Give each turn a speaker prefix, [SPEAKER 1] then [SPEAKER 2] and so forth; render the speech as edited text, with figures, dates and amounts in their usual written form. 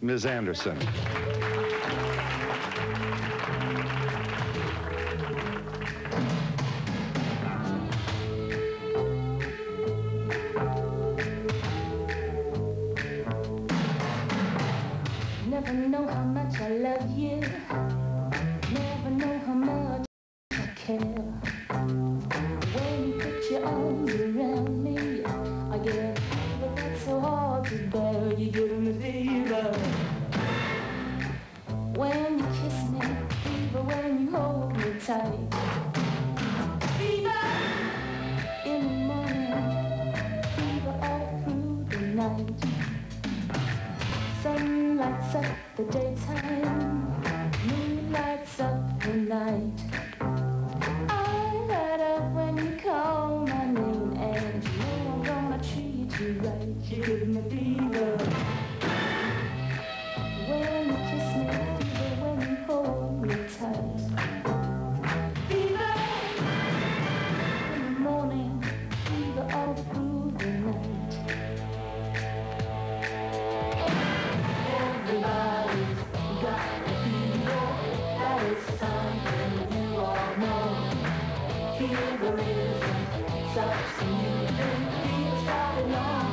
[SPEAKER 1] Ms. Anderson.
[SPEAKER 2] Never know how much I love you. Never know how much I care. When you put your arms around me, I get a fever that's so hard to bear. You give me fever when you kiss me, fever when you hold me tight. Fever in the morning, fever all through the night. Sun lights up the daytime, moon lights up the night. I light up when you call my name, and you know I'm gonna treat you right. You give me fever when you kiss me, fever when you hold me tight. Fever in the morning, fever all through the night. Everybody's got a fever, that is something you all know. Fever isn't something you can feel starting on.